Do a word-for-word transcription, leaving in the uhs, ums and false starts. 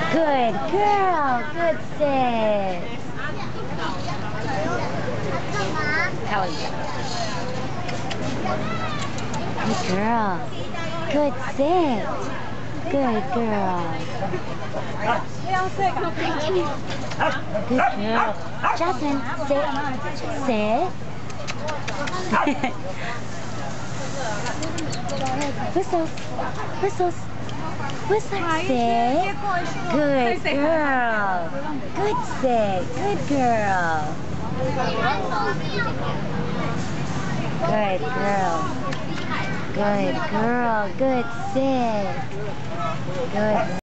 Good girl. Good sit. How is that? Good girl. Good sit. Good girl. Good girl. Jasmine, sit. Sit. Whistles. Whistles. Whistle. Sit. Good girl. Good sit. Good girl. Good girl. Good girl. Good sit. Good.